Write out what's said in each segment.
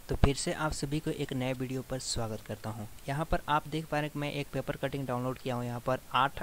तो फिर से आप सभी को एक नए वीडियो पर स्वागत करता हूं। यहां पर आप देख पा रहे हैं कि मैं एक पेपर कटिंग डाउनलोड किया हूं। यहां पर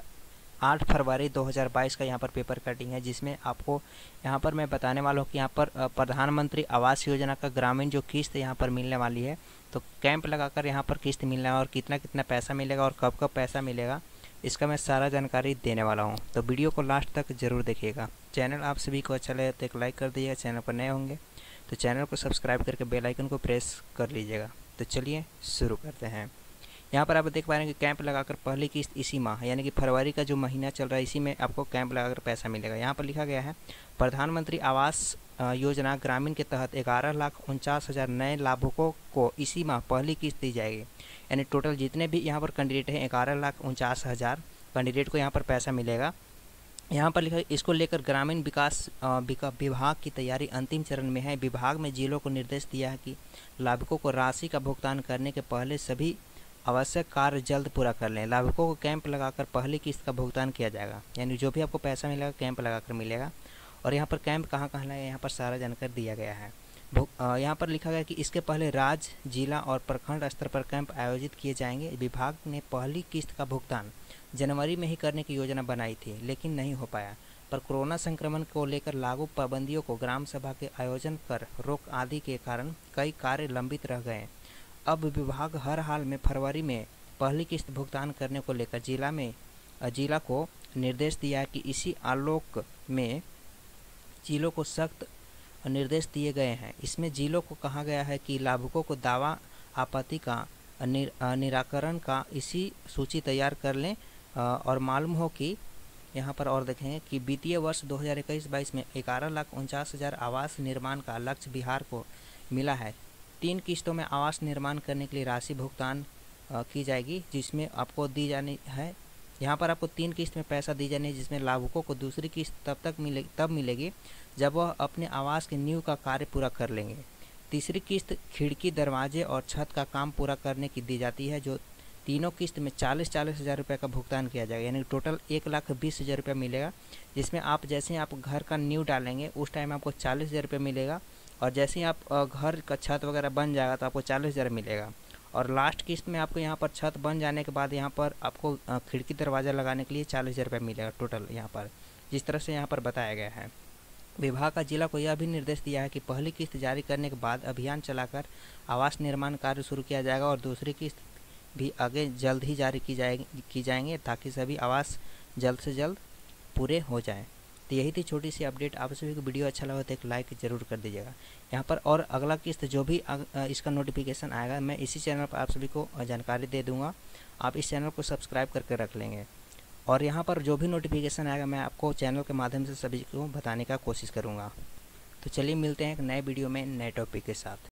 8 फरवरी 2022 का यहां पर पेपर कटिंग है, जिसमें आपको यहां पर मैं बताने वाला हूं कि यहां पर प्रधानमंत्री आवास योजना का ग्रामीण जो किस्त यहां पर मिलने वाली है, तो कैंप लगाकर यहां पर किस्त मिलना है और कितना कितना पैसा मिलेगा और कब कब पैसा मिलेगा, इसका मैं सारा जानकारी देने वाला हूँ। तो वीडियो को लास्ट तक ज़रूर देखिएगा। चैनल आप सभी को अच्छा लगे तो एक लाइक कर दीजिएगा। चैनल पर नए होंगे तो चैनल को सब्सक्राइब करके बेल आइकन को प्रेस कर लीजिएगा। तो चलिए शुरू करते हैं। यहाँ पर आप देख पा रहे हैं कि कैंप लगाकर पहली किस्त इसी माह यानी कि फरवरी का जो महीना चल रहा है, इसी में आपको कैंप लगाकर पैसा मिलेगा। यहाँ पर लिखा गया है प्रधानमंत्री आवास योजना ग्रामीण के तहत 11,49,000 नए लाभुकों को इसी माह पहली किस्त दी जाएगी। यानी टोटल जितने भी यहाँ पर कैंडिडेट हैं 11,49,000 कैंडिडेट को यहाँ पर पैसा मिलेगा। यहाँ पर लिखा है इसको लेकर ग्रामीण विकास विभाग की तैयारी अंतिम चरण में है। विभाग में जिलों को निर्देश दिया है कि लाभुकों को राशि का भुगतान करने के पहले सभी आवश्यक कार्य जल्द पूरा कर लें। लाभुकों को कैंप लगाकर पहली किस्त का भुगतान किया जाएगा। यानी जो भी आपको पैसा मिलेगा कैंप लगाकर मिलेगा। और यहाँ पर कैंप कहाँ कहाँ लगेगा, यहाँ पर सारा जानकारी दिया गया है। यहाँ पर लिखा गया कि इसके पहले राज्य, जिला और प्रखंड स्तर पर कैंप आयोजित किए जाएंगे। विभाग ने पहली किस्त का भुगतान जनवरी में ही करने की योजना बनाई थी, लेकिन नहीं हो पाया। पर कोरोना संक्रमण को लेकर लागू पाबंदियों को, ग्राम सभा के आयोजन कर रोक आदि के कारण कई कार्य लंबित रह गए। अब विभाग हर हाल में फरवरी में पहली किस्त भुगतान करने को लेकर जिला को निर्देश दिया है कि इसी आलोक में जिलों को सख्त निर्देश दिए गए हैं। इसमें जिलों को कहा गया है कि लाभुकों को दावा आपत्ति का निराकरण का इसी सूची तैयार कर लें। और मालूम हो कि यहाँ पर और देखेंगे कि वित्तीय वर्ष 2021-22 में 11,49,000 आवास निर्माण का लक्ष्य बिहार को मिला है। 3 किस्तों में आवास निर्माण करने के लिए राशि भुगतान की जाएगी, जिसमें आपको दी जानी है। यहाँ पर आपको 3 किस्त में पैसा दी जानी है, जिसमें लाभुकों को दूसरी किस्त तब मिलेगी जब वह अपने आवास की नींव का कार्य पूरा कर लेंगे। तीसरी किस्त खिड़की, दरवाजे और छत का काम पूरा करने की दी जाती है, जो तीनों किस्त में 40-40 हज़ार रुपये का भुगतान किया जाएगा। यानी टोटल 1,20,000 रुपये मिलेगा, जिसमें आप जैसे ही आप घर का नींव डालेंगे उस टाइम आपको 40,000 रुपये मिलेगा। और जैसे ही आप घर का छत वगैरह बन जाएगा तो आपको 40,000 मिलेगा। और लास्ट किस्त में आपको यहाँ पर छत बन जाने के बाद यहाँ पर आपको खिड़की दरवाज़ा लगाने के लिए 40,000 रुपये मिलेगा टोटल, यहाँ पर जिस तरह से यहाँ पर बताया गया है। विभाग का जिला को यह भी निर्देश दिया है कि पहली किस्त जारी करने के बाद अभियान चलाकर आवास निर्माण कार्य शुरू किया जाएगा और दूसरी किस्त भी आगे जल्द ही जारी की जाएंगे, ताकि सभी आवास जल्द से जल्द पूरे हो जाएं। तो यही थी छोटी सी अपडेट। आप सभी को वीडियो अच्छा लगा तो एक लाइक ज़रूर कर दीजिएगा। यहाँ पर और अगला किस्त जो भी इसका नोटिफिकेशन आएगा, मैं इसी चैनल पर आप सभी को जानकारी दे दूँगा। आप इस चैनल को सब्सक्राइब करके रख लेंगे और यहाँ पर जो भी नोटिफिकेशन आएगा मैं आपको चैनल के माध्यम से सभी को बताने का कोशिश करूँगा। तो चलिए मिलते हैं एक नए वीडियो में नए टॉपिक के साथ।